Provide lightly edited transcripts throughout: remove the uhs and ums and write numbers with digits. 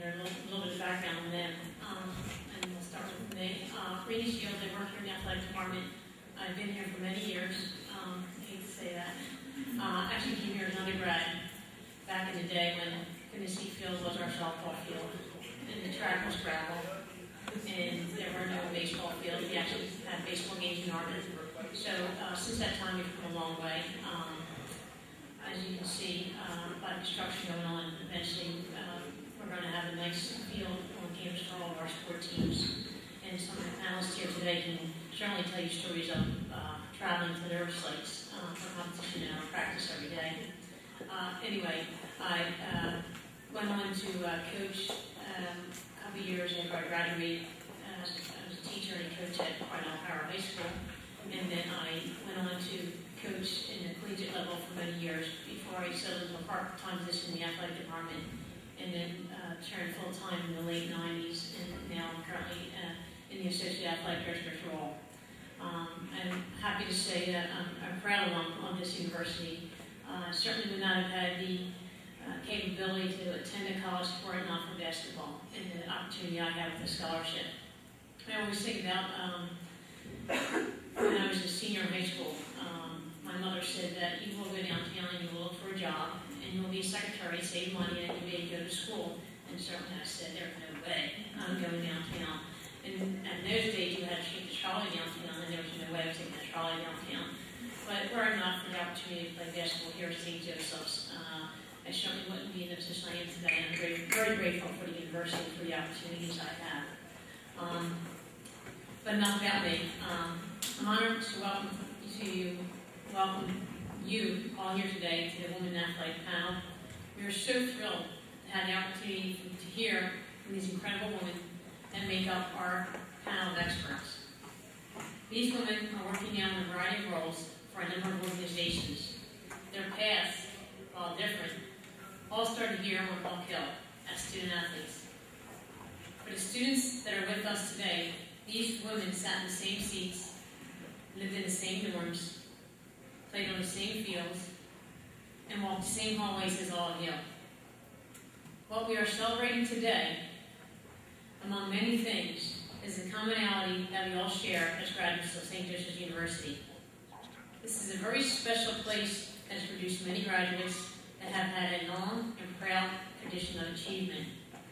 there's a little bit of background on them. And we'll start with me. Rainy Shields, I work here in the athletic department. I've been here for many years. I hate to say that. Actually came here as an undergrad back in the day when Tennessee Field was our softball field, and the track was gravel, and there were no baseball fields. We actually had baseball games in Arden. So since that time, we've come a long way. As you can see, a lot of construction going on. Eventually, we're going to have a nice field on campus for all of our sport teams. And some of the panelists here today can certainly tell you stories of traveling to their sites for competition and practice every day. Anyway, I went on to coach a couple of years after I graduated. I was a teacher and a coach at Cornell Power High School. And then I went on to coach in the collegiate level for many years before I settled into a part-time position in the athletic department, and then turned full-time in the late 90s, and now I'm currently in the associate athletic director's role. I'm happy to say that I'm proud of this university. Certainly would not have had the capability to attend a college sport not for basketball, and the opportunity I have with a scholarship. I always think about when I was a senior in high school, my mother said that you will go downtown and you will look for a job, and you'll be a secretary, save money, and you may go to school. And certainly I said, there's no way I'm going downtown. And in those days, you had to take the trolley downtown, and there was no way of taking the trolley downtown. But were it not for the opportunity to play basketball here at St. Joseph's, I certainly wouldn't be in the position I am today. I'm very, very grateful for the university for the opportunities I have. But enough about me. I'm honored to welcome you all here today to the Women Athletic panel. We are so thrilled to have the opportunity to hear from these incredible women that make up our panel of experts. These women are working now in a variety of roles for a number of organizations. Their paths, while different, all started here on Walk Hill as student athletes. For the students that are with us today, these women sat in the same seats, lived in the same dorms, played on the same fields, and walked the same hallways as all of you. What we are celebrating today, among many things, is the commonality that we all share as graduates of St. Joseph's University. This is a very special place that has produced many graduates that have had a long and proud tradition of achievement.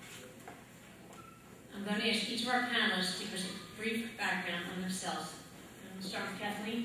I'm going to ask each of our panelists to give us a brief background on themselves. We'll start with Kathleen.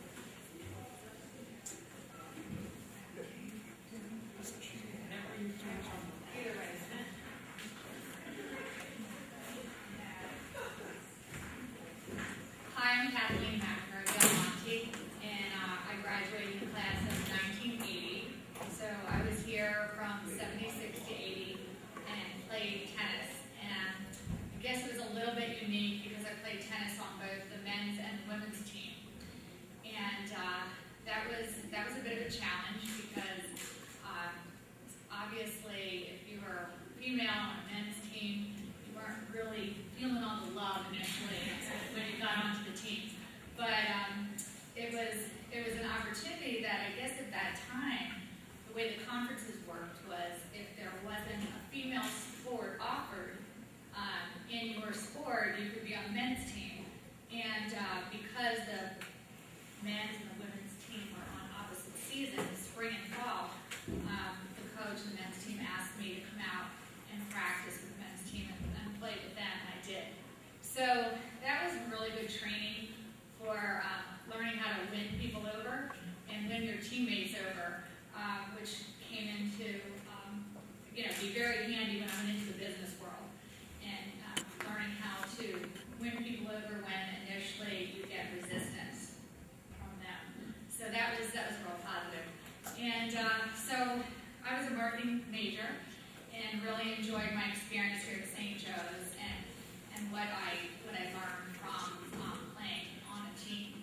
Hi, I'm Kathleen McNamara, and I graduated in the class of 1980. So I was here from 76 to 80 and played tennis. And I guess it was a little bit unique because I played tennis on both the men's and the women's team. And that was a bit of a challenge because obviously if you were female on a men's team, you weren't really feeling all the love initially when you got onto the team. But it was an opportunity that I guess at that time, the way the conferences worked was if there wasn't a female sport offered in your sport, you could be on the men's team. And because the men's and the women's team were on opposite seasons, spring and fall, the coach and the men's team asked me to come out and practice with the men's team and play with them, and I did. So that was really good training for learning how to win people over and win your teammates over, which came into be very handy when I went into the business world and learning how to win people over when initially you get resistance from them. So that was real positive. And so I was a marketing major and really enjoyed my experience here at St. Joe's and what I learned from playing on a team.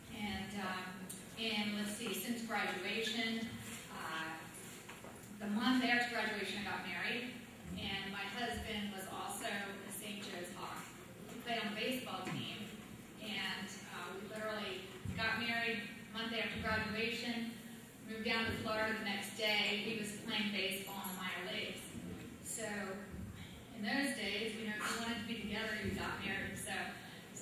And let's see, since graduation, the month after graduation, I got married, and my husband was also a St. Joe's Hawk. He played on the baseball team, and we literally got married month after graduation, moved down to Florida the next day. He was playing baseball in the minor leagues. So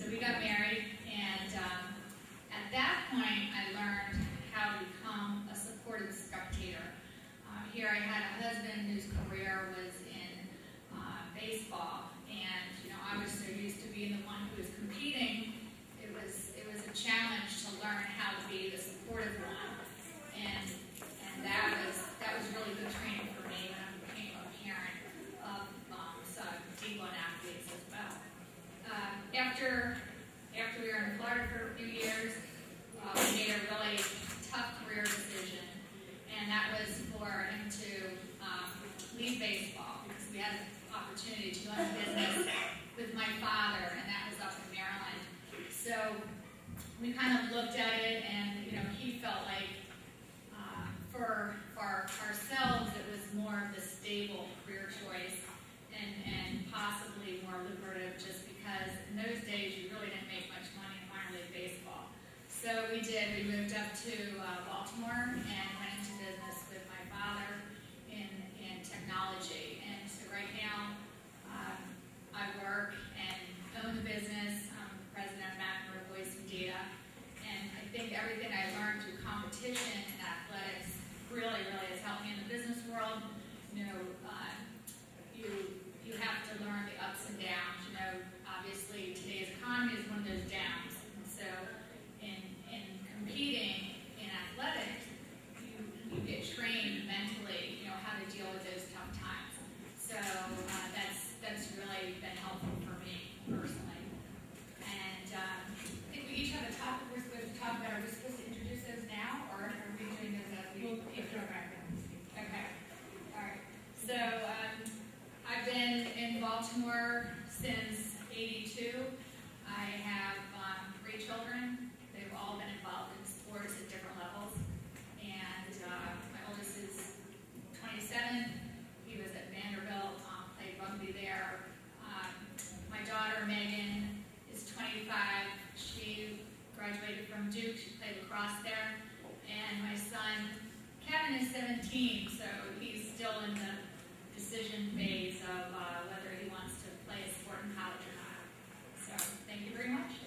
So we got married, and at that point, I learned how to become a supportive spectator. Here I had a husband whose career was in baseball, and I was so used to being the one who was competing. It was a challenge to learn how to be the supportive one, and that was really good training for me when I became a parent of some D1 athletes as well. After we were in Florida for a few years, we made a really tough career decision, and that was for him to leave baseball because we had an opportunity to run a business with my father, and that was up in Maryland. So we kind of looked at it, and he felt like for ourselves it was more of the stable career choice and possibly more lucrative, just because in those days you really didn't make much money in minor league baseball. So we did. We moved up to Baltimore and went into business with my father in technology. And so right now I work and own the business. I'm president of McEnroe Voice and Data. And I think everything I learned through competition and athletics really has helped me in the business world. You have to learn the ups and downs. Obviously today's economy is one of those downs. And so in competing in athletics, you get trained mentally, how to deal with those tough times. So that's really been helpful for me personally. And I think we each have a topic we're supposed to talk about. Are we supposed to introduce those now, or are we doing those as we keep going back down? Okay. All right. So I've been in Baltimore since '82. I have 3 children. They've all been involved in sports at different levels. And my oldest is 27. He was at Vanderbilt, played rugby there. My daughter, Megan, is 25. She graduated from Duke. She played lacrosse there. And my son, Kevin, is 17, so he's still in the decision phase of whether he wants to play a sport in college or not. So thank you very much.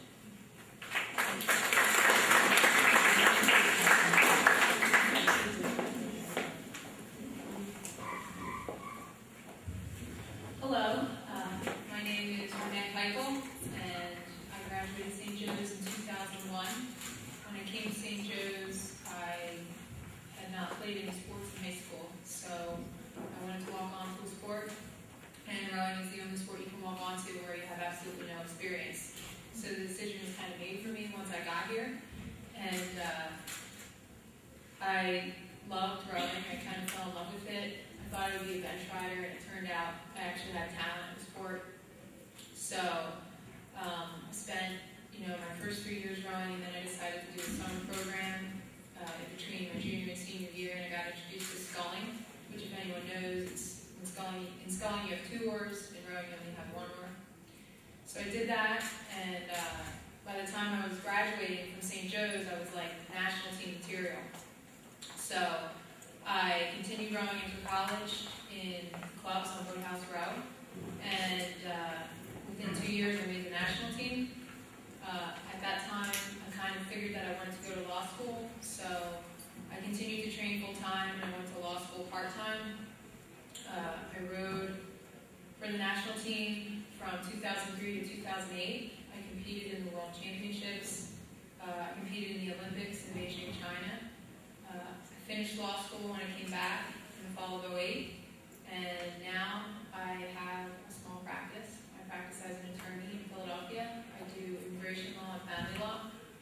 Hello, my name is Renee Michael, and I graduated St. Joe's in 2001. When I came to St. Joe's, I had not played any sports in high school, so I wanted to walk on to a sport, and rowing is the only sport you can walk on to where you have absolutely no experience. So the decision was kind of made for me once I got here, and I loved rowing. I kind of fell in love with it. I thought I would be a bench rider, and it turned out I actually had talent in the sport. So I spent my first 3 years rowing, and then I decided to do a summer program in between my junior and senior year, and I got introduced to sculling, which, if anyone knows, in sculling you have 2 oars, in rowing you only have 1 oar. So I did that, and by the time I was graduating from St. Joe's, I was like national team material. So I continued rowing into college in clubs on Boathouse Row, and within 2 years I made the national team. At that time, I kind of figured that I wanted to go to law school, so I continued to train full-time, and I went to law school part-time. I rowed for the national team from 2003 to 2008. I competed in the World Championships. I competed in the Olympics in Beijing, China. I finished law school when I came back in the fall of '08, and now I have a small practice. I practice as an attorney in Philadelphia. I do immigration law and family law.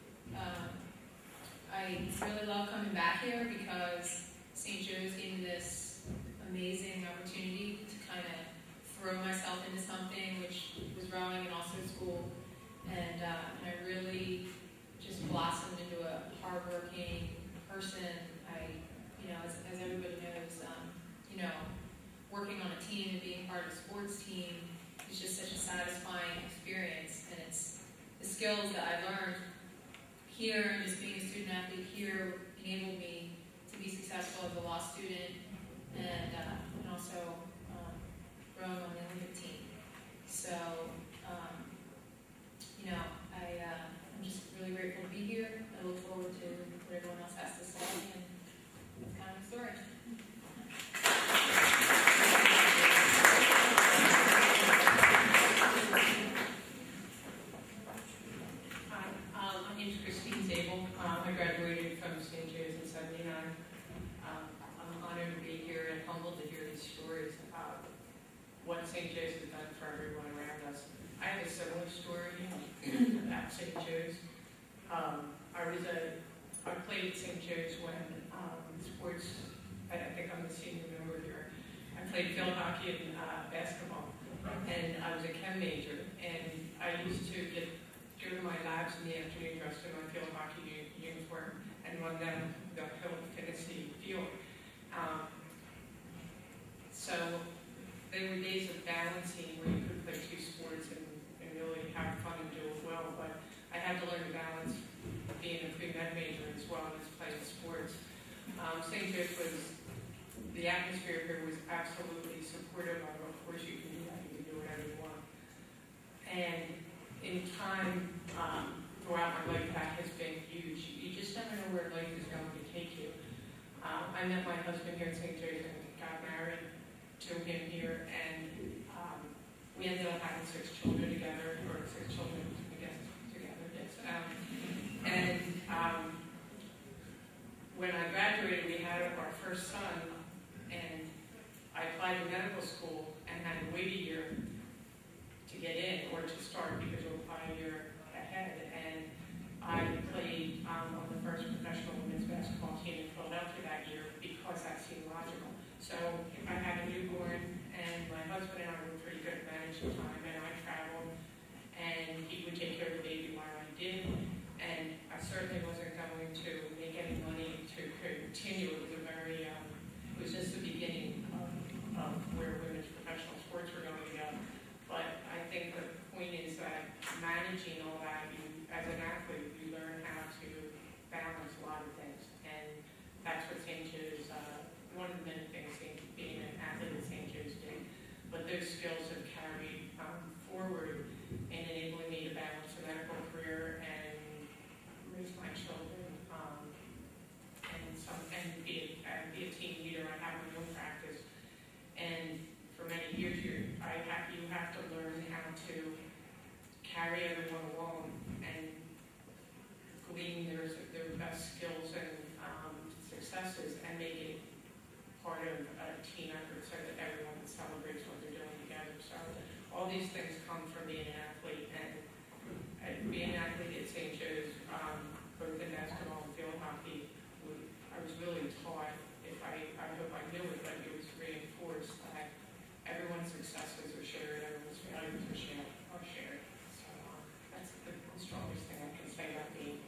I really love coming back here because St. Joe's gave me this amazing opportunity to kind of throw myself into something, which was rowing and also school, and I really just blossomed into a hardworking person. As everybody knows, working on a team and being part of a sports team is just such a satisfying experience, and it's the skills that I learned here and just being a student athlete here enabled me to be successful as a law student and also rowing on the Olympic team. So, St. Joe's has done for everyone around us. I have a similar story about St. Joe's. I played at St. Joe's when sports, I think I'm the senior member here. I played field hockey and basketball, and I was a chem major, and I used to go to my labs in the afternoon dressed in my field hockey uniform and run down the hill to Tennessee field. So there were days of balancing where you could play two sports and really have fun and do it well, but I had to learn to balance being a pre-med major as well as playing sports. St. Joe's was, the atmosphere here was absolutely supportive of course you can do that, you can do whatever you want. And in time, throughout my life, that has been huge. You just never know where life is going to take you. I met my husband here in St. Joe's and got married to him here, and we ended up having 6 children together, or 6 children, I guess, together, yes. When I graduated, we had our first son, and I applied to medical school and had to wait a year to get in, or to start, because you apply a year ahead. And I played on the first professional women's basketball team in Philadelphia that year because that seemed logical. So I had a newborn, and my husband and I were pretty good at managing time, and I traveled, and he would take care of the baby while I did. And I certainly wasn't going to make any money to continue. It was it was just the beginning of where women's professional sports were going to go. But I think the point is that managing all that, as an athlete, you learn how to balance a lot of things. And that's what St. Joe's, one of the many things being an athlete at St. Joe's did. But those skills have carried forward in enabling me to balance a medical career and raise my children, and be a team leader. I have my own practice, and for many years you have to learn how to carry everyone along and glean their best skills and successes and make it part of a team effort so that everyone celebrates what they're doing together. So all these things come from being an athlete, and being an athlete at St. Joe's, both in basketball and field hockey, I was really taught, I hope I knew it, but it was reinforced that everyone's successes are shared, everyone's failures are shared. So that's the strongest thing I can say about me.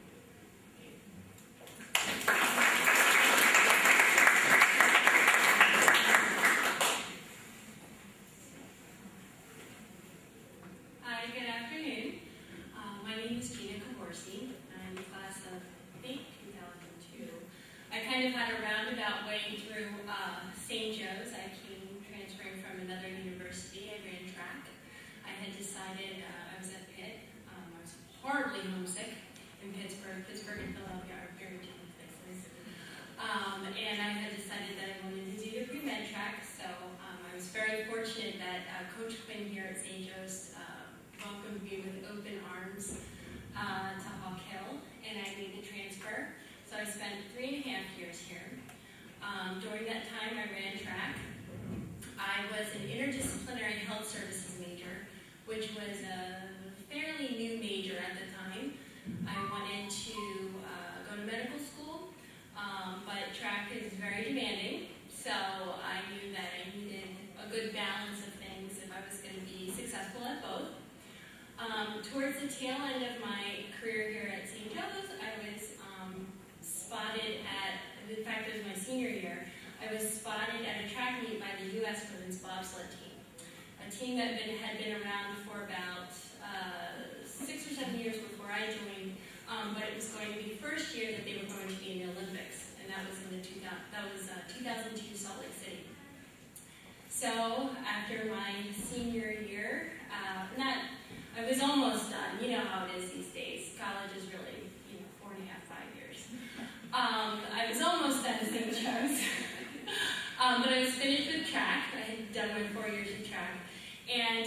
Hi, good afternoon. My name is Gina Kaborsi. I'm in class of, I think, 2002. I kind of had a roundabout way through St. Joe's. I came transferring from another university. I ran track. I had decided, I was at Pitt. I was horribly homesick in Pittsburgh. Pittsburgh and Philadelphia are very different places. And I had decided that I wanted to do the pre-med track. So I was very fortunate that Coach Quinn here at St. Joe's welcomed me with open arms to Hawk Hill, and I made the transfer. So I spent 3.5 years here. During that time, I ran track. I was an interdisciplinary health services major, which was a fairly new major at the time. I wanted to go to medical school, but track is very demanding, so I knew that I needed a good balance of things if I was going to be successful at both. Towards the tail end of my career here at St. Joe's, I was spotted at, in fact it was my senior year, I was spotted at a track meet by the U.S. women's bobsled team. A team that had been around for about 6 or 7 years before I joined, but it was going to be the first year that they were going to be in the Olympics, and that was in the 2002 Salt Lake City. So after my senior year, I was almost done. You know how it is these days. College is really, 4.5, 5 years. I was almost done at St. Joe's. But I was finished with track. I had done my 4 years of track. And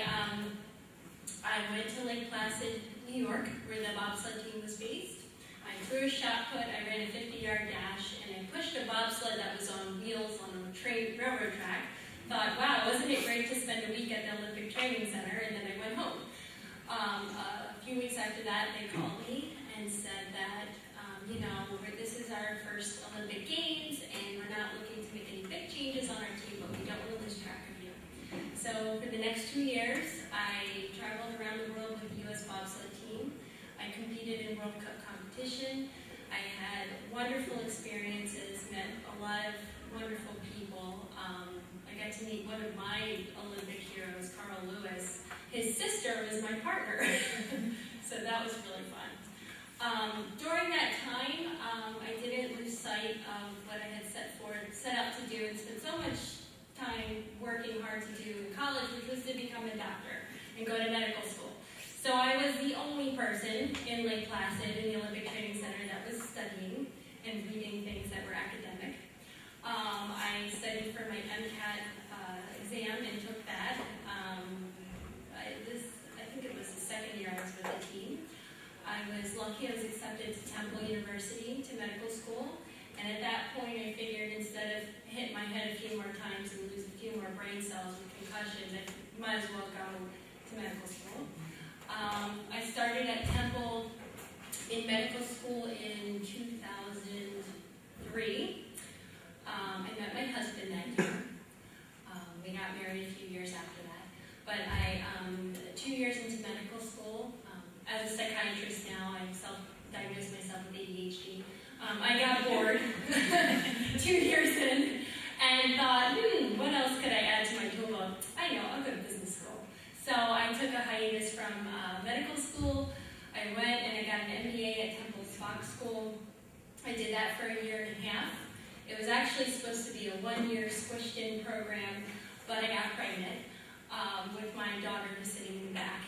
I went to Lake Placid, New York, where the bobsled team was based. I threw a shot put, I ran a 50-yard dash, and I pushed a bobsled that was on wheels on a railroad track. Thought, wow, wasn't it great to spend a week A few weeks after that, they called me and said that, this is our first Olympic Games, and we're not looking to make any big changes on our team, but we don't want to lose track of you. So for the next 2 years, I traveled around the world with the U.S. bobsled team. I competed in World Cup competition. I had wonderful experiences, met a lot of wonderful people. I got to meet one of my Olympic heroes, Carl Lewis. His sister was my partner, so that was really fun. During that time, I didn't lose sight of what I had set out to do and spent so much time working hard to do in college, which was to become a doctor and go to medical school. So I was the only person in Lake Placid in the Olympic Training Center that was studying and reading things that were academic. I studied for my MCAT exam and took that. I think it was the second year I was with the team. I was lucky I was accepted to Temple University to medical school. And at that point I figured instead of hit my head a few more times and lose a few more brain cells with concussion, I might as well go to medical school. I started at Temple in medical school in 2003. I met my husband that year. We got married a few years after that. But 2 years into medical school, as a psychiatrist now, I self-diagnosed myself with ADHD. I got bored 2 years in and thought, what else could I add to my toolbox? I know, I'll go to business school. So I took a hiatus from medical school. I went and I got an MBA at Temple's Fox School. I did that for a year and a half. It was actually supposed to be a 1-year squished-in program, but I got pregnant with my daughter just sitting in the back.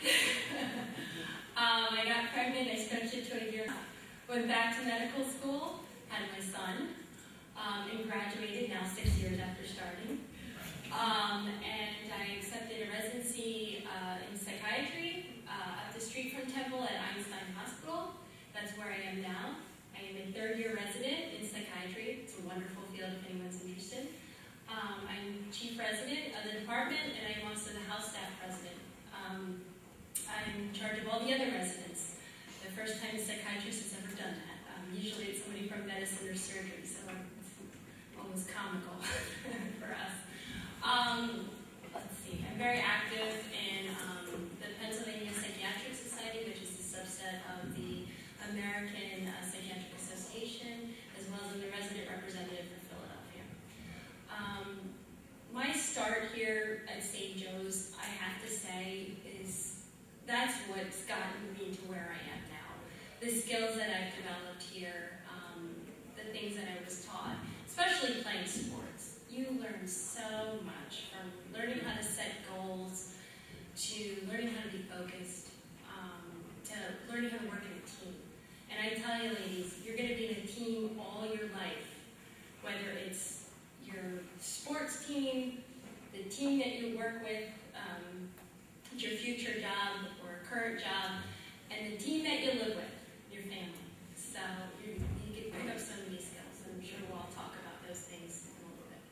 I got pregnant, I stretched it to a year. Went back to medical school, had my son, and graduated now 6 years after starting. And I accepted a residency in psychiatry up the street from Temple at Einstein Hospital. That's where I am now. I am a third-year resident in psychiatry. It's a wonderful field if anyone's interested. I'm chief resident of the department, and I'm also the house staff president. I'm in charge of all the other residents. The first time a psychiatrist has ever done that. Usually it's somebody from medicine or surgery, so it's almost comical for us. Let's see, I'm very active in the Pennsylvania Psychiatric Society, which is a subset of the American Psychiatric Association, as well as I'm the resident representative for Philadelphia. My start here at St. Joe's, I have to say, that's what's gotten me to where I am now. The skills that I've developed here, the things that I was taught, especially playing sports. You learn so much, from learning how to set goals, to learning how to be focused, to learning how to work in a team. And I tell you ladies, you're going to be in a team all your life, whether it's your sports team, the team that you work with, your future job or current job, and the team that you live with, your family. So you can pick up some of these skills, and I'm sure we'll all talk about those things in a little bit.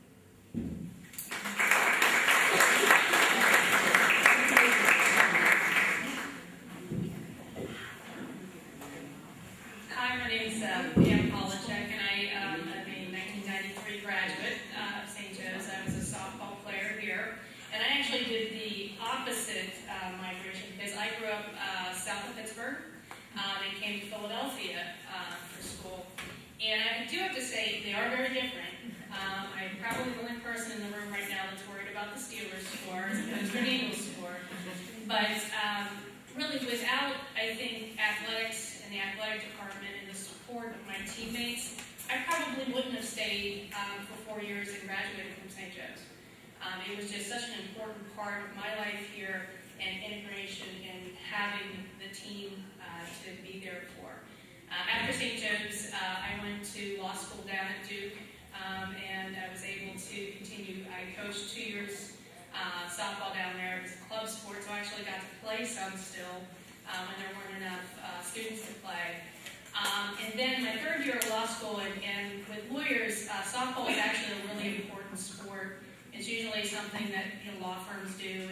Hi, my name is Pam Polachek, and I am a 1993 graduate of St. Joe's. I was a softball player here. And I actually did the opposite migration because I grew up south of Pittsburgh and came to Philadelphia for school. And I do have to say, they are very different. I'm probably the only person in the room right now that's worried about the Steelers score as opposed to an Eagles score. But really, without, I think, athletics and the athletic department and the support of my teammates, I probably wouldn't have stayed for 4 years and graduated from St. Joe's. It was just such an important part of my life here and integration and having the team to be there for. After St. Joe's, I went to law school down at Duke, and I was able to continue. I coached 2 years softball down there. It was a club sport, so I actually got to play some still when there weren't enough students to play. And then my third year of law school, and with lawyers, softball is actually a really important sport. It's usually something that law firms do and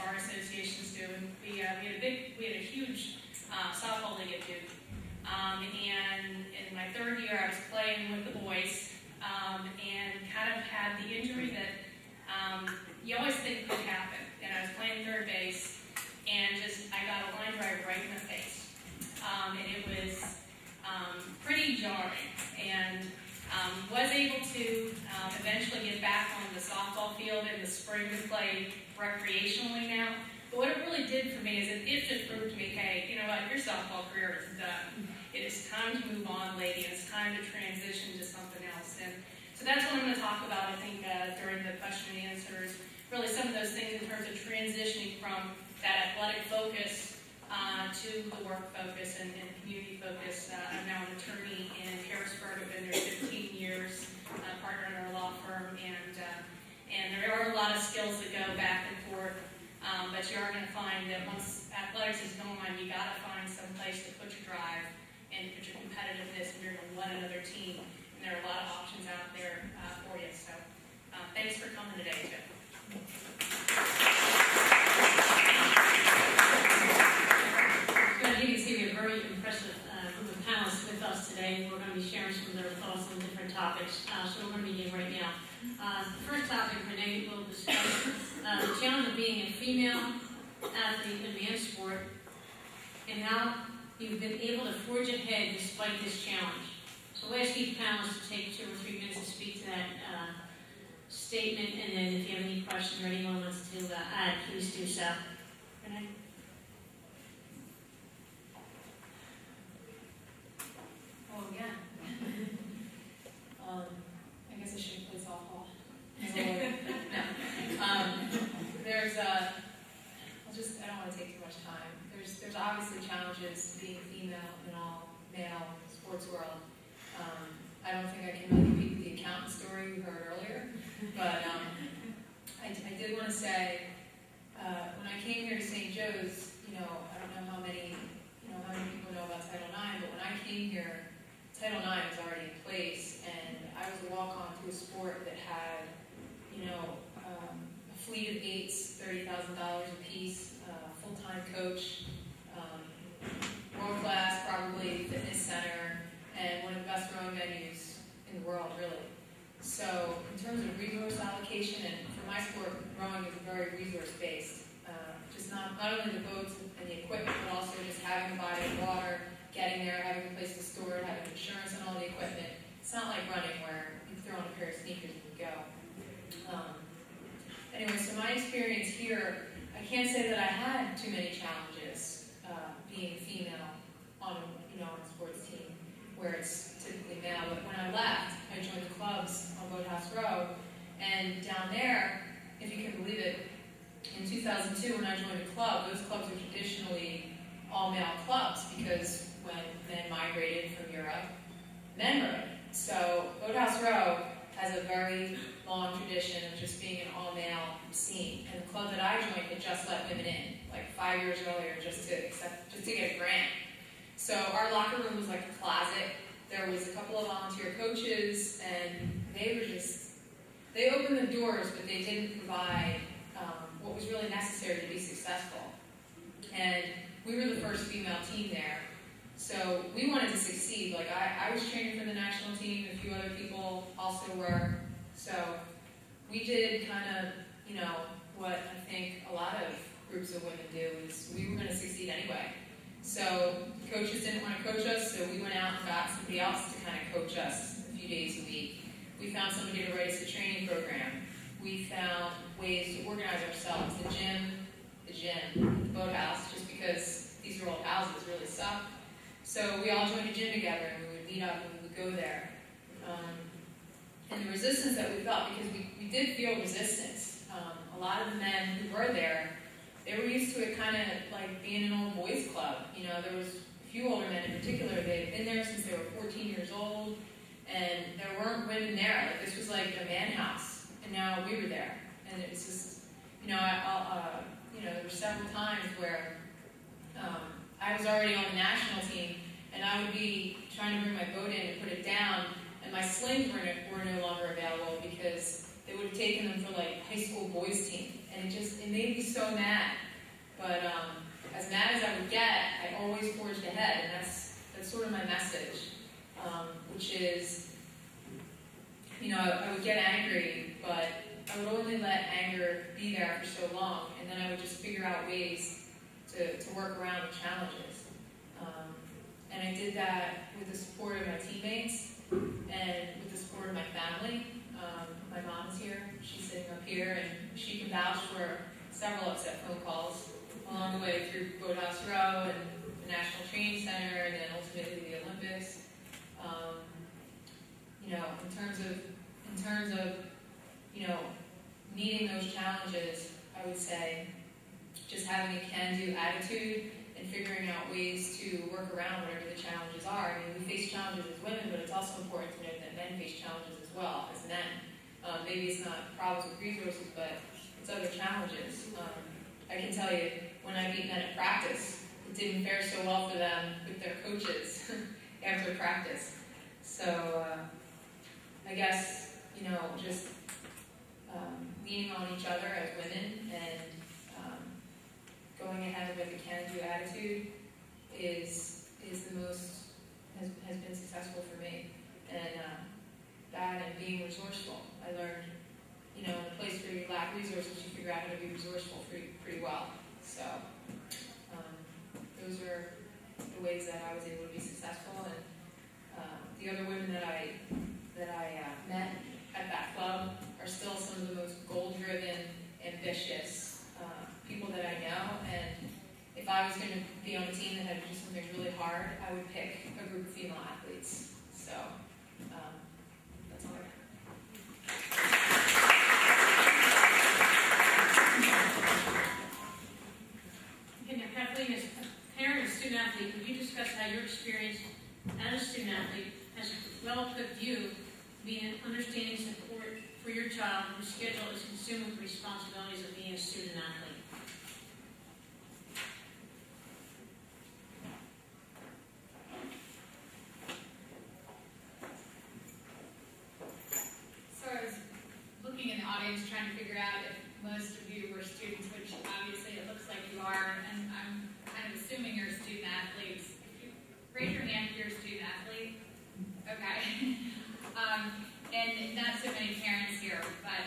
bar associations do. And we had a huge softball league at Duke. And in my third year, I was playing with the boys, and kind of had the injury that you always think could happen. And I was playing third base, and I got a line drive right in the face. And it was pretty jarring, and was able to eventually get back on the softball field in the spring to play recreationally now. But what it really did for me is it just proved to me, hey, you know what, your softball career is done. It is time to move on, lady, and it's time to transition to something else. And so that's what I'm going to talk about, I think, during the question and answers. Really some of those things in terms of transitioning from that athletic focus to the work focus and community focus. I'm now an attorney in Harrisburg. I've been there 15 years, partner in our law firm, and there are a lot of skills that go back and forth, but you are going to find that once athletics is going on, you got to find some place to put your drive and put your competitiveness, and you're going to let another team, and there are a lot of options out there for you. So thanks for coming today, Jeff. As you can see, we have a very impressive group of panelists with us today. We're going to be sharing some of their thoughts on different topics. So we're going to begin right now. The first topic Renee will discuss the challenge of being a female athlete in men's sport and how you've been able to forge ahead despite this challenge. So we'll ask each panelist to take 2 or 3 minutes to speak to that statement, and then if you have any questions or anyone wants to add, please do so. Renee? Oh, yeah. I guess I should play softball. I don't want to take too much time. There's obviously challenges to being female in all male sports world. I don't think I can really compete with the accountant story we heard earlier, but I did want to say, when I came here to St. Joe's, I don't know how many people know about Title IX, but when I came here, Title IX was already in place, and I was a walk-on to a sport that had, a fleet of eights, $30,000 a piece, full-time coach, world-class, probably fitness center, and one of the best rowing venues in the world, really. So, in terms of resource allocation, and for my sport, rowing is very resource-based. Just not only the boats and the equipment, but also just having a body of water, getting there, having a place to store it, having insurance and all the equipment. It's not like running where you throw on a pair of sneakers and you go. Anyway, so my experience here, I can't say that I had too many challenges being female on a sports team where it's typically male. But when I left, I joined the clubs on Boathouse Row, and down there, if you can believe it, in 2002 when I joined the club, those clubs were traditionally all-male clubs because when men migrated from Europe, men rowed. So Boathouse Row has a very long tradition of just being an all-male scene. And the club that I joined had just let women in, like 5 years earlier, just to get a grant. So our locker room was like a closet. There was a couple of volunteer coaches, and they opened the doors, but they didn't provide what was really necessary to be successful. And we were the first female team there. So we wanted to succeed. Like I was training for the national team, a few other people also were. So we did kind of, what I think a lot of groups of women do is we were going to succeed anyway. So coaches didn't want to coach us, so we went out and got somebody else to kind of coach us a few days a week. We found somebody to write us a training program. We found ways to organize ourselves. The gym, the boathouse, just because these are old houses really suck. So we all joined a gym together, and we would meet up and we would go there. And the resistance that we felt, because we did feel resistance. A lot of the men who were there, they were used to it kind of like being an old boys club. There was a few older men in particular. They had been there since they were 14 years old, and there weren't women there. Like, this was like a man house, and now we were there. And it was just, there were several times where I was already on the national team, and I would be trying to bring my boat in and put it down, and my slings were no longer available because they would have taken them for like high school boys team. and it made me so mad. But as mad as I would get, I always forged ahead, and that's sort of my message, which is, I would get angry, but I would only let anger be there for so long, and then I would just figure out ways to work around the challenges. And I did that with the support of my teammates and with the support of my family. My mom's here, she's sitting up here, and she can vouch for several upset phone calls along the way through Boathouse Row and the National Training Center, and then ultimately the Olympics. In terms of meeting those challenges, I would say just having a can-do attitude and figuring out ways to work around whatever the challenges are. I mean, we face challenges as women, but it's also important to note that men face challenges as well as men. Maybe it's not problems with resources, but it's other challenges. I can tell you, when I beat men at practice, it didn't fare so well for them with their coaches after practice. So I guess, just leaning on each other as women and going ahead with a can-do attitude is the most, has been successful for me. And that and being resourceful. I learned, in a place where you lack resources, you figure out how to be resourceful pretty well. So those are the ways that I was able to be successful. And the other women that I met at that club are still some of the most goal-driven, ambitious people that I know. And if I was going to be on a team that had to do something really hard, I would pick a group of female athletes. So that's all I got. Okay, now Kathleen, as a parent and student athlete, could you discuss how your experience as a student athlete has well-equipped you to be an understanding support for your child whose schedule is consumed with the responsibilities of being a student athlete? So I was looking in the audience trying to figure out if most of you were students, which obviously it looks like you are, and I'm kind of assuming you're student athletes. If you raise your hand if you're a student athlete. Okay. And not so many parents here, but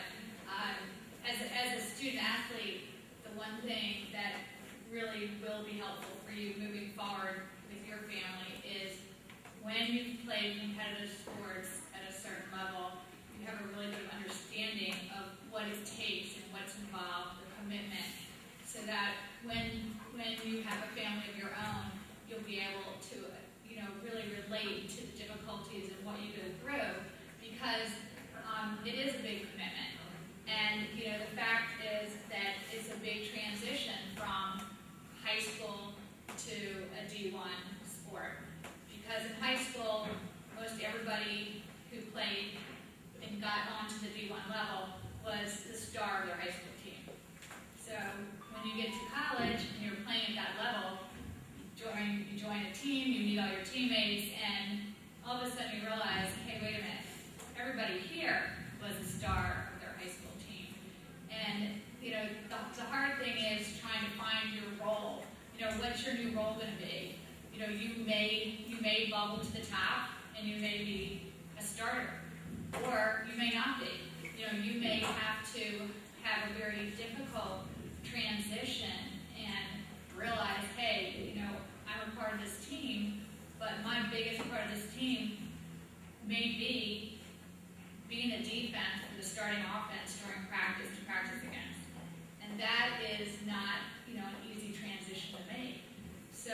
as a student athlete, the one thing that really will be helpful for you moving forward with your family is when you've played competitive sports at a certain level, you have a really good understanding of what it takes and what's involved, the commitment, so that when you have a family of your own, you'll be able to really relate to the difficulties and what you go through, because it is a big commitment. And the fact is that it's a big transition from high school to a D1 sport, because in high school, most everybody who played and got onto the D1 level was the star of their high school team. So when you get to college and you're playing at that level, you join a team, you meet all your teammates, and all of a sudden you realize, hey, wait a minute, everybody here was the star of their high school team. And the hard thing is trying to find your role. What's your new role going to be? You may bubble to the top, and you may be a starter, or you may not be. You may have to have a very difficult transition and realize, hey, I'm a part of this team, but my biggest part of this team may be being the defense and the starting offense during practice to practice against. And that is not, an easy transition to make. So,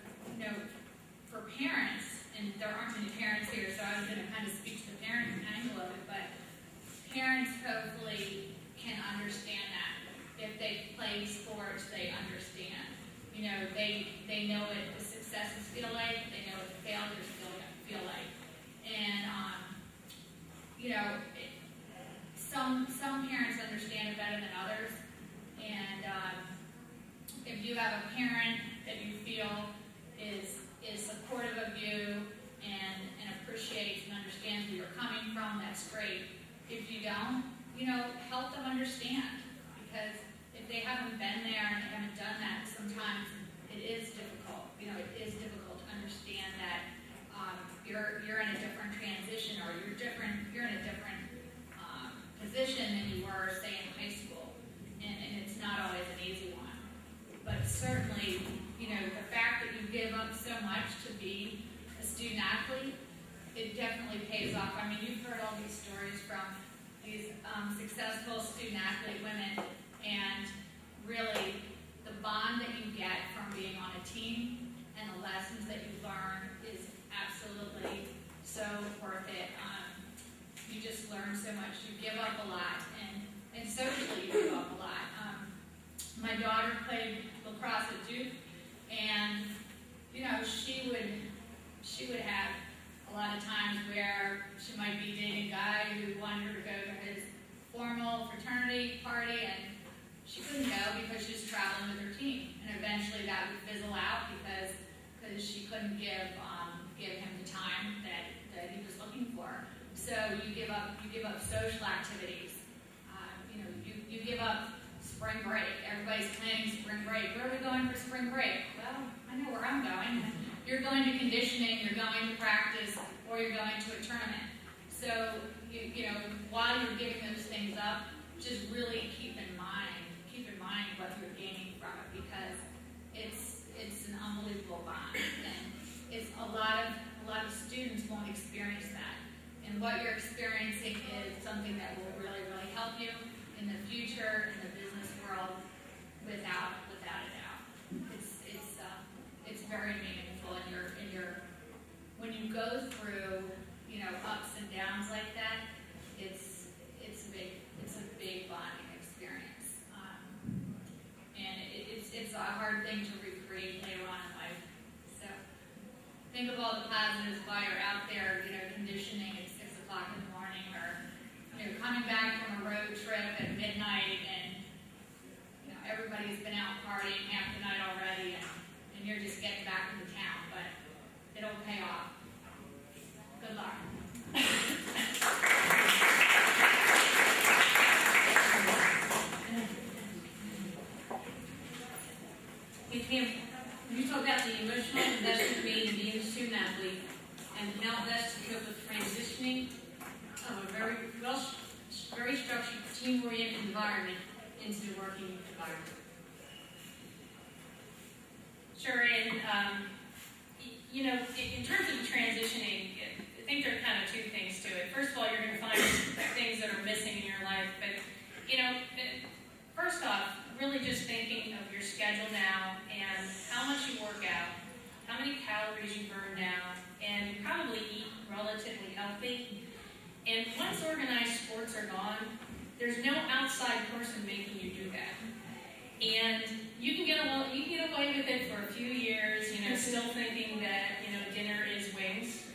for parents, and there aren't many parents here, so I was going to kind of speak to the parent angle of it, but parents hopefully can understand that. If they play sports, they understand. They know what the successes feel like, they know what the failures feel like. And, some parents understand it better than others. And if you have a parent that you feel is supportive of you and appreciates and understands where you're coming from, that's great. If you don't, help them understand, because they haven't been there and they haven't done that, sometimes it is difficult. You know, it is difficult to understand that you're in a different transition, or you're in a different position than you were, say, in high school, and it's not always an easy one. But certainly, you know, the fact that you give up so much to be a student athlete, it definitely pays off. I mean, you've heard all these stories from these successful student athlete women, and really the bond that you get from being on a team and the lessons that you learn is absolutely so worth it. You just learn so much. You give up a lot, and socially you give up a lot. My daughter played lacrosse at Duke, and you know, she would have a lot of times where she might be dating a guy who wanted her to go to his formal fraternity party, and she couldn't go because she was traveling with her team. And eventually that would fizzle out because she couldn't give him the time that he was looking for. So you give up social activities. You give up spring break. Everybody's planning spring break. Where are we going for spring break? Well, I know where I'm going. You're going to conditioning, you're going to practice, or you're going to a tournament. So, you know, while you're giving those things up, just really keep in mind what you're gaining from it, because it's an unbelievable bond. And it's a lot of students won't experience that. And what you're experiencing is something that will really, really help you in the future, in the business world, without a doubt. It's very meaningful, and when you go through, you know, ups and downs like that, it's a big bonding experience, and it's a hard thing to recreate later on in life. So think of all the positives while you're out there, you know, conditioning at 6 o'clock in the morning, or you know, coming back from a road trip at midnight, and you know, everybody's been out partying half the night already, and you're just getting back into town, but it'll pay off. Good luck. Hey, Pam, when you talk about the emotional investment made in being a student athlete and how best to cope with transitioning of a very structured, team-oriented environment into the working environment. Sure, and you know, in terms of transitioning, I think there are kind of two things to it. First of all, you're going to find things that are missing in your life, but you know, first off, really just thinking of your schedule now and how much you work out, how many calories you burn down, and probably eat relatively healthy. And once organized sports are gone, there's no outside person making you do that. And you can get away with it for a few years, you know, still thinking that, you know, dinner is wings.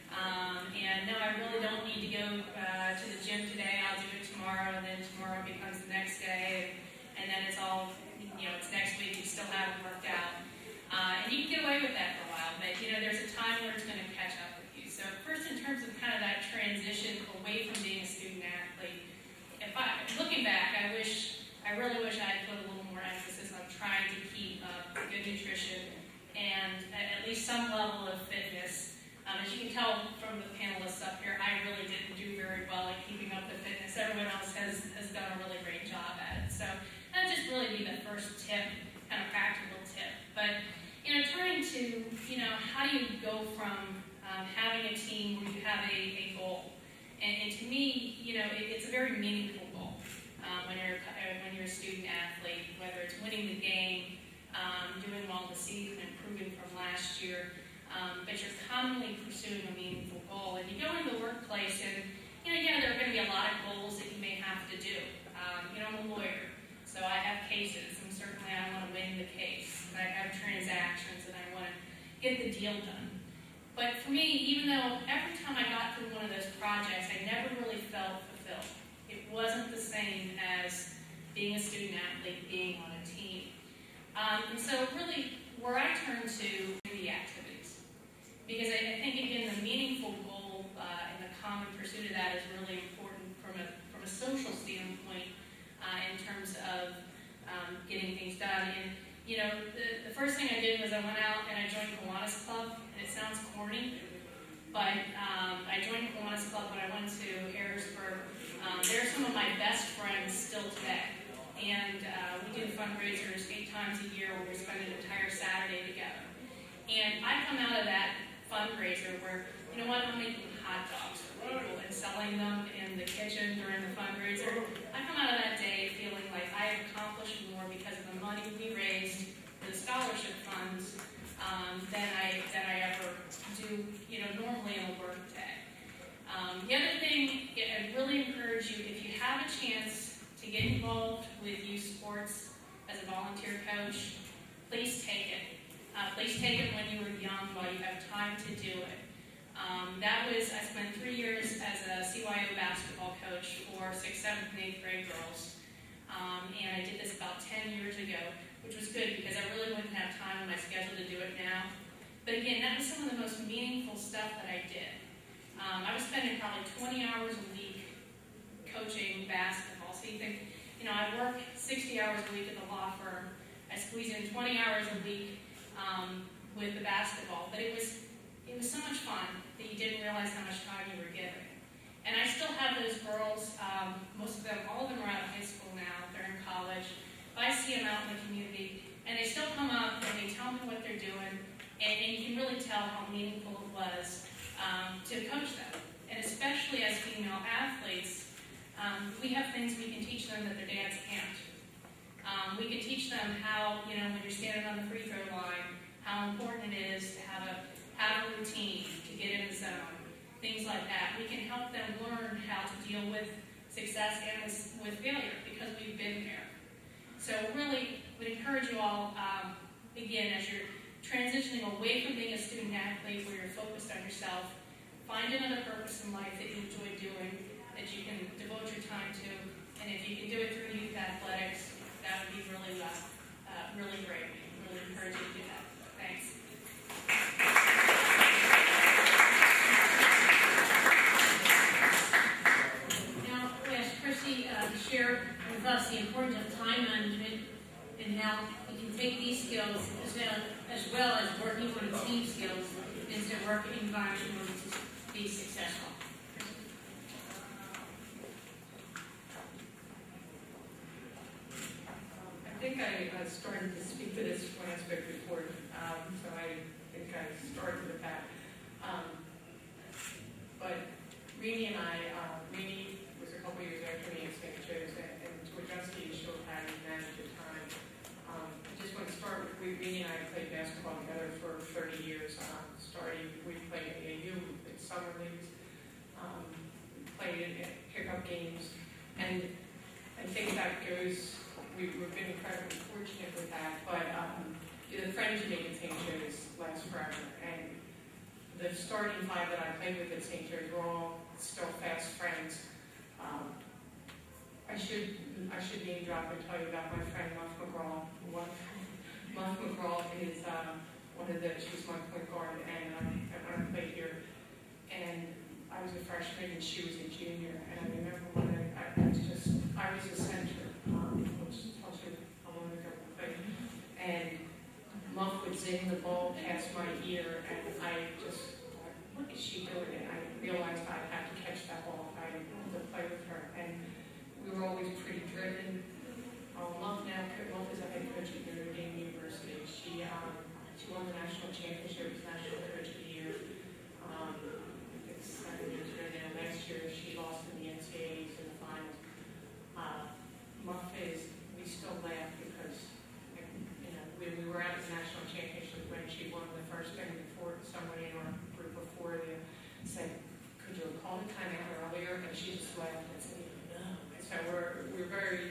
And no, I really don't need to go to the gym today. I'll do it tomorrow, and then tomorrow becomes the next day, and then it's all, you know, it's next week. You still haven't worked out, and you can get away with that for a while. But you know, there's a time where it's going to catch up with you. So first, in terms of kind of that transition away from being a student athlete, looking back, I really wish I had put a little more emphasis on trying to keep good nutrition and at least some level of fitness. As you can tell from the panelists up here, I really didn't do very well at keeping up the fitness. Everyone else has done a really great job at it. So that'd just really be the first tip, kind of practical tip. But, you know, turning to, you know, how do you go from having a team where you have a goal? And to me, you know, it's a very meaningful goal when you're a student athlete, whether it's winning the game, doing well this season, improving from last year. But you're commonly pursuing a meaningful goal. And you go into the workplace and, you know, yeah, there are going to be a lot of goals that you may have to do. You know, I'm a lawyer, so I have cases, and certainly I want to win the case. And I have transactions, and I want to get the deal done. But for me, even though every time I got through one of those projects, I never really felt fulfilled. It wasn't the same as being a student athlete, being on a team. And so really, where I turn to the activities. Because I think, again, the meaningful goal and the common pursuit of that is really important from a social standpoint in terms of getting things done. And the first thing I did was I went out and I joined Kiwanis Club, and it sounds corny, but I joined Kiwanis Club when I went to Harrisburg. They're some of my best friends still today, and we do fundraisers 8 times a year where we spend an entire Saturday together. And I come out of that fundraiser where, you know what, I'm making hot dogs for people and selling them in the kitchen during the fundraiser. I come out of that day feeling like I have accomplished more because of the money we raised for the scholarship funds than I ever do, normally in a work day. The other thing, I really encourage you, if you have a chance to get involved with youth sports as a volunteer coach, please take it. Please take it when you were young while you have time to do it. I spent 3 years as a CYO basketball coach for 6th, 7th, and 8th grade girls. And I did this about 10 years ago, which was good because I really wouldn't have time on my schedule to do it now. But again, that was some of the most meaningful stuff that I did. I was spending probably 20 hours a week coaching basketball. So you think, I work 60 hours a week at the law firm. I squeeze in 20 hours a week with the basketball. But it was so much fun that you didn't realize how much time you were giving. And I still have those girls, most of them, all of them are out of high school now, they're in college. But I see them out in the community, and they still come up and they tell me what they're doing, and you can really tell how meaningful it was to coach them. And especially as female athletes, we have things we can teach them that their dads can't. We can teach them how, when you're standing on the free throw line, how important it is to have a routine, to get in the zone, things like that. We can help them learn how to deal with success and with failure because we've been there. So really would encourage you all, again, as you're transitioning away from being a student athlete where you're focused on yourself, find another purpose in life that you enjoy doing, that you can devote your time to, and if you can do it through youth athletics, that would be really, really great. Really encourage you to do that. Thanks. Now, we asked Chrissy to share with us the importance of time management and how you can take these skills as well as working on team skills into a work environment in order to be successful. I think I started to speak to this when I spoke before, so I think I started with that. But Rini and Rini was a couple years after me at St. Joe's, and to adjust the issue of how you manage your time. I just want to start with Rini and I played basketball together for 30 years. We played AAU, we played summer leagues, we played in pickup games, and I think that goes. We've been incredibly fortunate with that, but the friends you make at St. Joe's last forever. And the starting 5 that I played with at St. Joe's were all still fast friends. I should name drop and tell you about my friend Muff McGraw. Muff McGraw is she's my point guard, and when I played here, and I was a freshman and she was a junior, and I remember when I was a center. Which tells you how long ago we played. And Muff would zing the ball past my ear, and I just thought, what is she doing? And I realized I'd have to catch that ball if I wanted to play with her. And we were always pretty driven. Muff is a head coach at Notre Dame University. She won the national championship, was National Coach of the Year. It's 7 years ago now. Last year, she lost in the NCAAs in the finals. Muff we still laugh because, when we were at the national championship, when she won the first game before, someone in our group before them said, could you have called a timeout earlier? And she just laughed and said, no. And so we're very,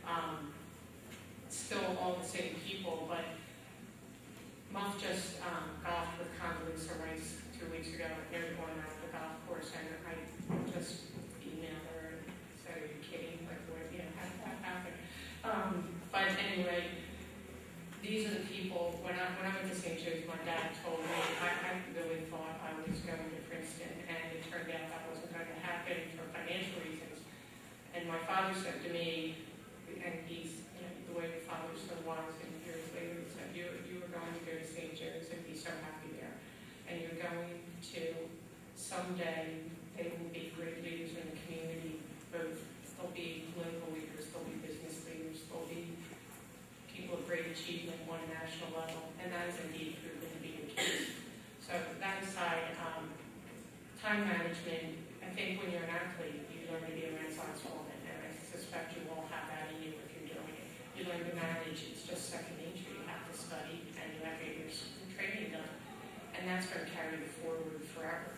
still all the same people, but Muff just golfed with Condoleezza Rice 2 weeks ago, and they're going out the golf course, and I just emailed her and said, are you kidding? Like, what, how did that happen? But anyway, these are the people, when I went to St. Joe's, my dad told me, I really thought I was going to Princeton, and it turned out that wasn't going to happen for financial reasons. And my father said to me, and he's, the the way your father still was, and years later he said, you were going to go to St. Joe's and be so happy there. And you're going to, someday, they will be great leaders in the community, both, they'll be local leaders, they'll be business leaders, they'll be people of great achievement on a national level, and that is indeed proven to be the case. So that aside, time management, I think when you're an athlete, you learn to be a Renaissance woman, and I suspect you all have that in you if you're doing it. You learn to manage, it's just second nature. You have to study, and you have to get your training done, and that's going to carry you forward forever.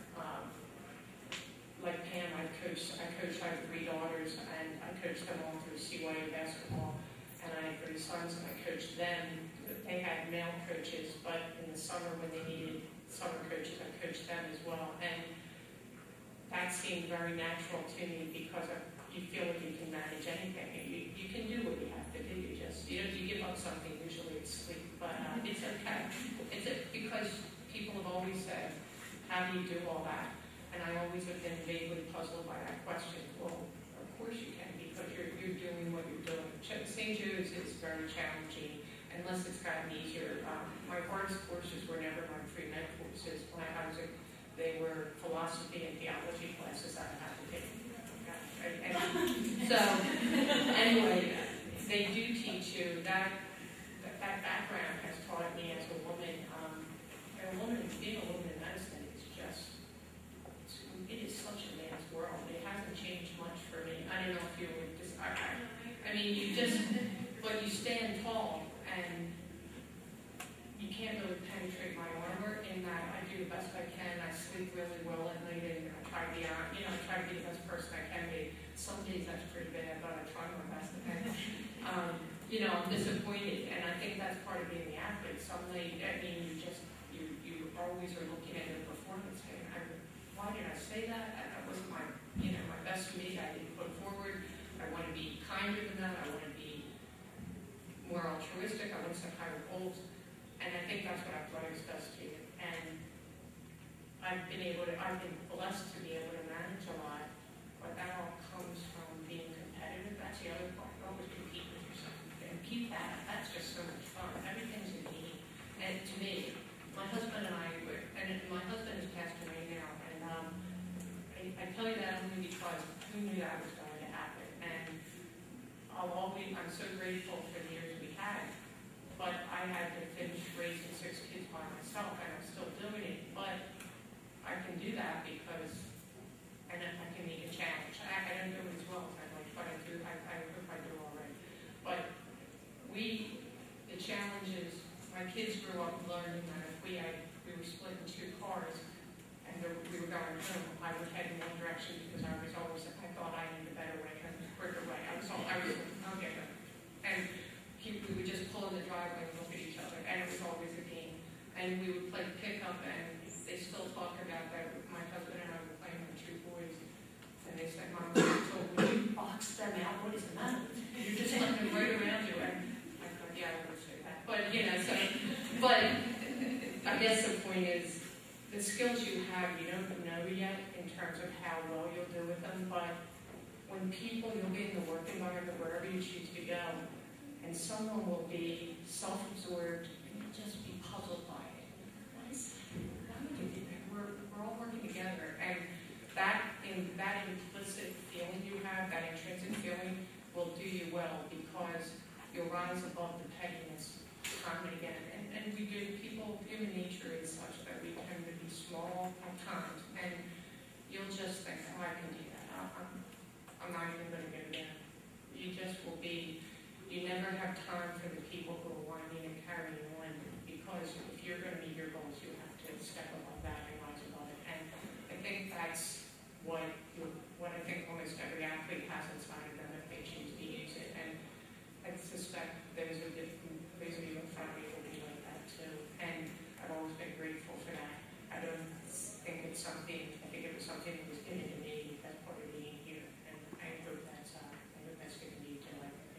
Like Pam, I have 3 daughters, and I coached them all through CYO basketball, and I had 3 sons, and I coached them. They had male coaches, but in the summer when they needed summer coaches, I coached them as well, and that seemed very natural to me because you feel like you can manage anything. You can do what you have to do. You give up something, usually it's sleep, but it's okay. Because people have always said, how do you do all that? And I always have been vaguely puzzled by that question. Well, of course you can, because you're doing what you're doing. St. Joe's is very challenging, unless it's gotten easier. My hardest courses were never my pre-med courses. When I was they were philosophy and theology classes I had to take. So, anyway, they do teach you that background has taught me as a woman, being a woman in medicine is just, it is such a man's world. It hasn't changed much for me. I don't know if you would just, I mean, but you stand tall, and you can't really penetrate my armor in that I do the best I can. I sleep really well at night, and I try to be the best person I can be. Some days that's pretty bad, but I try my best. I'm disappointed, and I think that's part of being the athlete. Some days, you always are looking at your performance, and why did I say that? That wasn't my best for me. I didn't put forward. I want to be kinder than that. I want to be more altruistic. I want to set higher goals. And I think that's what athletics does to you. And I've been blessed to be able to manage a lot, but that all comes from being competitive. That's the other part. Always compete with yourself. And keep that. That's just so much fun. Everything's a game. And to me, my husband and my husband is passed away now, and I tell you that only because who knew that was going to happen. And I'm so grateful for the years we had. But I had to finish raising 6 kids by myself, and I'm still doing it. But I can do that because I can make a challenge. I don't do it as well as I'd like, but I do. I hope I do all right. But the challenge is, my kids grew up learning that if we were split in 2 cars, and we were going home, I would head in one direction because I thought I knew the better way, and the quicker way. I'll get there. And we would just pull in the driveway and look at each other, and it was always a game. And we would play pickup, and they still talk about that. My husband and I were playing with 2 boys, and they said, Mom, would you box them out? What is the matter? You're just letting them right around you. And I thought, yeah, I would say that. But, but I guess the point is, the skills you have, you don't know yet in terms of how well you'll do with them, but when you'll be in the work environment, wherever you choose to go, and someone will be self-absorbed and you'll just be puzzled by it. What is that? We're all working together, and that implicit feeling you have, that intrinsic feeling, will do you well because you'll rise above the pettiness time and again. And we do, human nature is such that we tend to be small at times, and you'll just think, oh, I can do that. I'm not even going to go there. You just will be. You never have time for the people who are whining and carrying on, because if you're going to meet your goals, you have to step above that and rise above it. And I think that's what I think almost every athlete has inside of them if they choose to use it. And I suspect those of you in front of me will be like that too. And I've always been grateful for that. I don't think it's something. I think it was something that was given to me as part of being here, and I hope that's given to you too.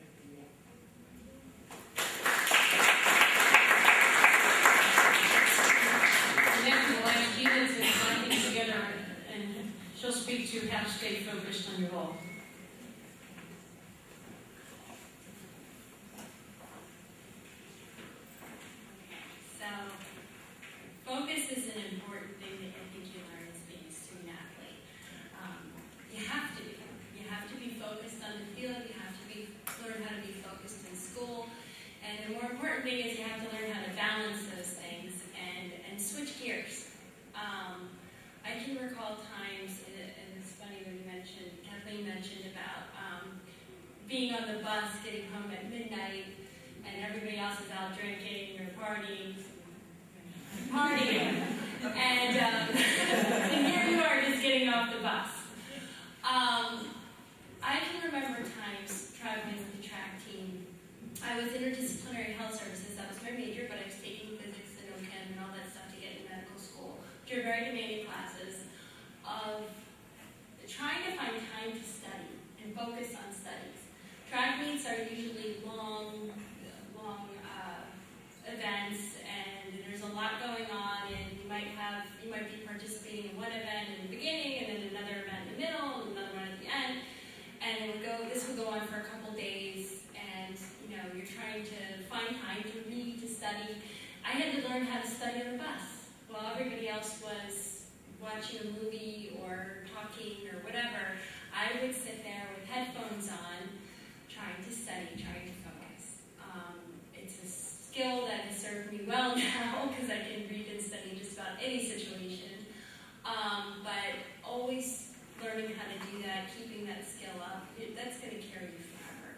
She'll speak to how to stay focused on your goal. focus is an important thing that I think you learn as being a student athlete. You have to be. You have to be focused on the field. You have to learn how to be focused in school. And the more important thing is you have to learn how to balance those things and switch gears. I can recall times, and it's funny when Kathleen mentioned about being on the bus, getting home at midnight, and everybody else is out drinking or partying. And here you are just getting off the bus. I can remember times traveling with the track team. I was interdisciplinary health services, that was my major, but I was taking physics and OChem and all that stuff to get into medical school, which are very demanding classes, of trying to find time to study and focus on studies. Track meets are usually long events, and there's a lot going on, and you might be participating in one event in the beginning, and then another event in the middle, and another one at the end, and this would go on for a couple days, and you're trying to find time to read, to study. I had to learn how to study on the bus while everybody else was watching a movie or talking or whatever. I would sit there with headphones on, trying to study, trying to focus. It's a skill that has served me well now because I can read and study just about any situation. But always learning how to do that, keeping that skill up, that's going to carry you forever.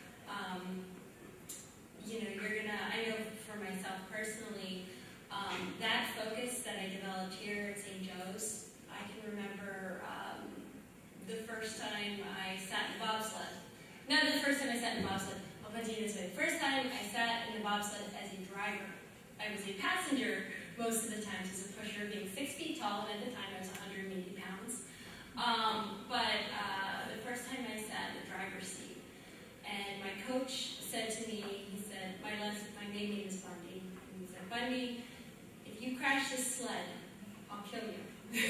I know for myself personally, that focus that I developed here at St. Joe's, I can remember the first time I sat in bobsled. Not the first time I sat in bobsled, I'll put it this way. The first time I sat in the bobsled as a driver. I was a passenger most of the times as a pusher, being 6 feet tall, and at the time I was 180 pounds. But the first time I sat in the driver's seat, and my coach said to me, he said, my name is Bundy. And he said, Bundy, if you crash this sled, I'll kill you.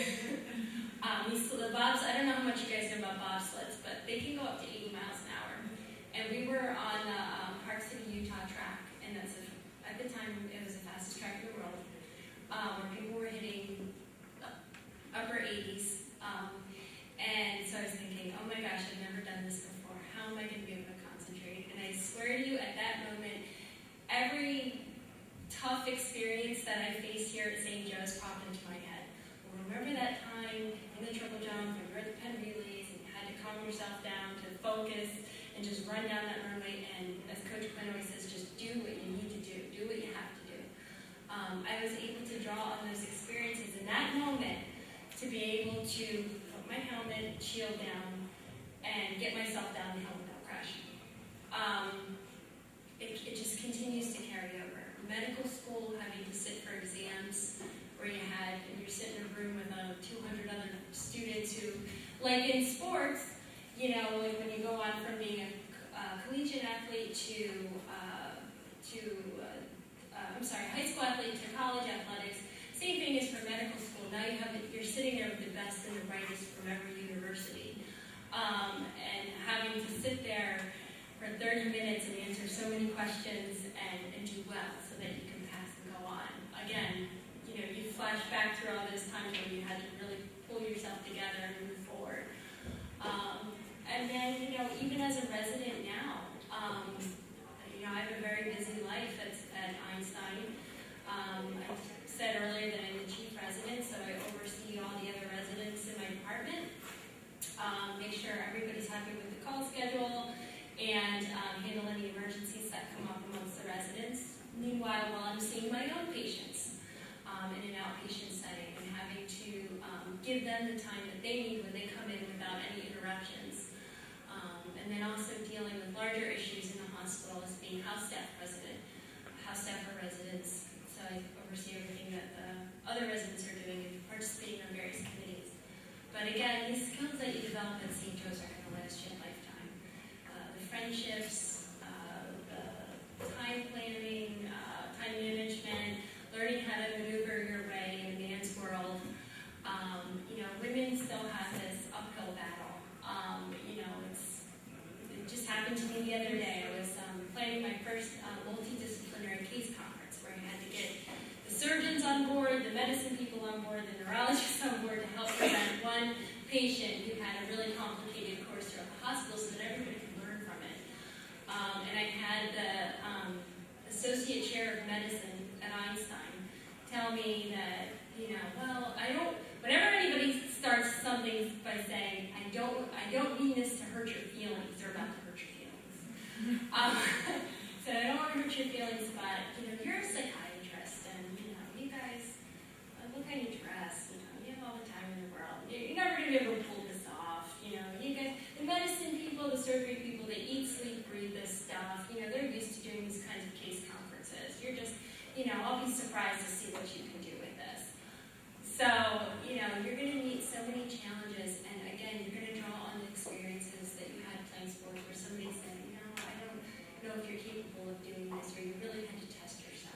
I don't know how much you guys know about bobsleds, but they can go up to 80 miles an hour. And we were on the Park City, Utah track, and at the time it was the fastest track in the world, where people were hitting upper 80s. And so I was thinking, oh my gosh, I've never done this before. How am I going to be able to concentrate? And I swear to you, at that moment, every tough experience that I faced here at St. Joe's popped into my head. Well, remember that time in the triple jump, and you're at the Penn relays, and you had to calm yourself down to focus and just run down that runway, and as Coach Quinn always says, just do what you need to do what you have to do. I was able to draw on those experiences in that moment to be able to put my helmet, shield down, and get myself down the hill without crashing. It just continues to carry over. Medical school, having to sit for exams, where you're sitting in a room with 200 other students who, like in sports, like when you go on from being a collegiate athlete high school athlete to college athletics, same thing is for medical school. Now you're sitting there with the best and the brightest from every university, and having to sit there for 30 minutes and answer so many questions and do well so that you can pass and go on. Again, you flash back through all those times when you had to really pull yourself together and move forward. And then, even as a resident now, I have a very busy life at Einstein. I said earlier that I'm the chief resident, so I oversee all the other residents in my department, make sure everybody's happy with the call schedule, and handle any emergencies that come up amongst the residents. Meanwhile, while I'm seeing my own patients in an outpatient setting and having to give them the time that they need when they come in without any interruptions. And then also dealing with larger issues in the hospital as being house staff president, house staff for residents. So I oversee everything that the other residents are doing and participating on various committees. But again, these skills that you develop at St. Joe's are going to last you a lifetime. The friendships, the time planning, time management, learning how to maneuver your way in a man's world. Women still have this uphill battle. It just happened to me the other day. I was planning my first multidisciplinary case conference where I had to get the surgeons on board, the medicine hospital so that everybody could learn from it. And I had the associate chair of medicine at Einstein tell me that, well, whenever anybody starts something by saying, I don't mean this to hurt your feelings, they're about to hurt your feelings. So I don't want to hurt your feelings, but, you're a psychiatrist, and, you guys, look how you dress, you have all the time in the world. You're never going to be able to pull this off, you guys, the medicine people, the surgery people, they eat, sleep, breathe this stuff, they're used to doing these kinds of case conferences. You're just, I'll be surprised to see what you can do with this. So, you're going to meet so many challenges, and again, you're going to draw on the experiences that you had playing sports where somebody said, I don't know if you're capable of doing this, or you really had to test yourself.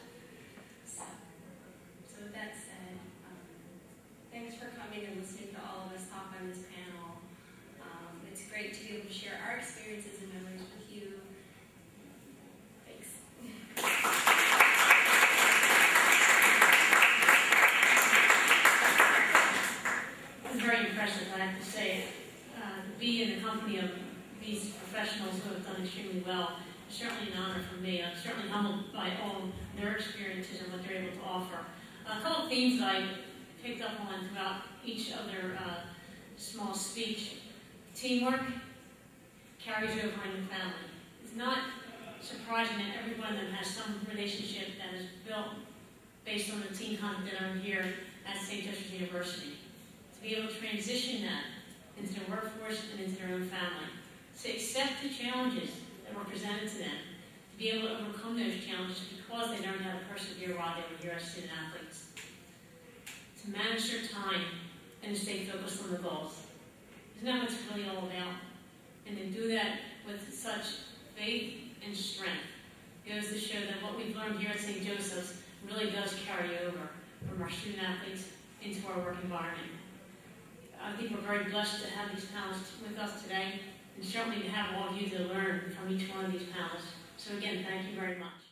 So with that said, thanks for coming and listening to all of us talk on this panel. It's great to be able to share our experiences and memories with you. Thanks. It's very impressive, I have to say. To be in the company of these professionals who have done extremely well is certainly an honor for me. I'm certainly humbled by all their experiences and what they're able to offer. A couple of themes that I picked up on throughout each of their small speech. Teamwork carries over in the family. It's not surprising that every one of them has some relationship that is built based on the team content that I'm here at St. Joseph's University. To be able to transition that into the workforce and into their own family. To accept the challenges that were presented to them. To be able to overcome those challenges because they learned how to persevere while they were here as student athletes. To manage their time and to stay focused on the goals. Isn't that what it's really all about? And to do that with such faith and strength goes to show that what we've learned here at St. Joseph's really does carry over from our student athletes into our work environment. I think we're very blessed to have these panelists with us today, and certainly to have all of you to learn from each one of these panelists. So again, thank you very much.